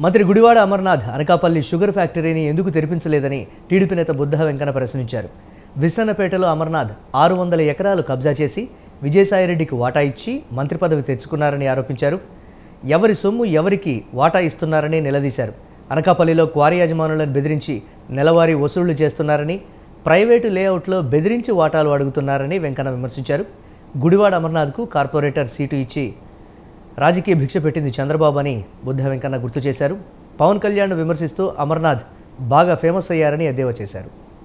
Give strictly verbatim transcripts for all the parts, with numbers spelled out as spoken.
మంత్రి గుడివాడ అమర్నాథ్ అనకాపల్లి షుగర్ ఫ్యాక్టరీని ఎందుకు తెరిపించలేదని టీడీపీ నేత బుద్ధ వెంకన్న ప్రశ్నించారు. విసన్నపేటలో అమర్నాథ్ ఆరు వందల ఎకరాలు కబ్జా చేసి విజయసాయిరెడ్డికి వాటా ఇచ్చి మంత్రి పదవి తెచ్చుకున్నారని ఆరోపించారు. ఎవరి సొమ్ము ఎవరికి వాటా ఇస్తున్నారని నిలదీశారు. అనకాపల్లిలో క్వారీ యజమానులను బెదిరించి నెలవారీ వసూళ్లు చేస్తున్నారని, ప్రైవేటు లేఅవుట్లో బెదిరించి వాటాలు అడుగుతున్నారని వెంకన్న విమర్శించారు. గుడివాడ అమర్నాథ్కు కార్పొరేటర్ సీటు ఇచ్చి రాజకీయ భిక్ష పెట్టింది చంద్రబాబు అని బుద్ధ వెంకన్న గుర్తు చేశారు. పవన్ కళ్యాణ్ విమర్శిస్తూ అమర్నాథ్ బాగా ఫేమస్ అయ్యారని ఎద్దేవా చేశారు.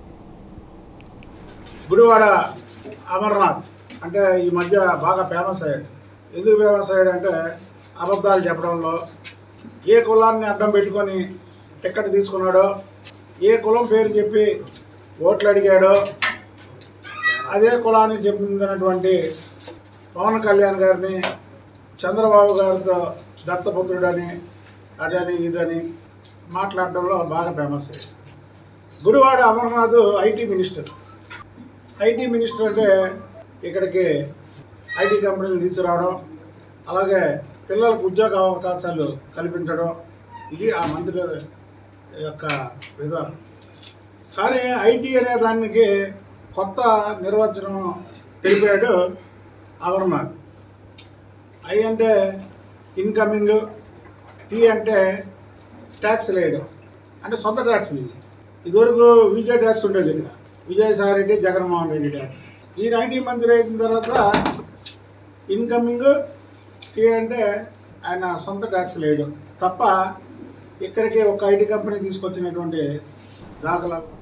గుడివాడ అమర్నాథ్ అంటే ఈ మధ్య బాగా ఫేమస్ అయ్యాడు. ఎందుకు ఫేమస్ అయ్యాడంటే అబద్ధాలు చెప్పడంలో, ఏ కులాన్ని అడ్డం పెట్టుకొని టికెట్ తీసుకున్నాడో, ఏ కులం పేరు చెప్పి ఓట్లు అడిగాడో, అదే కులానికి చెందినటువంటి పవన్ కళ్యాణ్ గారిని చంద్రబాబు గారితో దత్తపుత్రుడని అదని ఇదని మాట్లాడడంలో బాగా ఫేమస్ అయ్యాడు. Gudivada Amarnath IT minister. IT minister అంటే ఇక్కడికి ఐటీ కంపెనీలు తీసుకురావడం, అలాగే పిల్లలకు ఉద్యోగ అవకాశాలు కల్పించడం, ఇది ఆ మంత్రి యొక్క విధానం. కానీ ఐటీ అనే దానికి కొత్త నిర్వచనం తెలిపాడు అమర్నాథ్. ఐ అంటే ఇన్కమింగ్, టీ అంటే ట్యాక్స్ వేయడం, అంటే సొంత ట్యాక్స్లు. ఇది ఇదివరకు విజయ్ ట్యాక్స్ ఉండేది, ఇక్కడ విజయసాయిరెడ్డి, జగన్మోహన్ రెడ్డి ట్యాక్స్. ఈ ఐటీ మంత్రి అయిన తర్వాత ఇన్కమింగ్, టీ అంటే ఆయన సొంత ట్యాక్స్ వేయడం తప్ప ఇక్కడికి ఒక ఐటీ కంపెనీ తీసుకొచ్చినటువంటి దాఖలా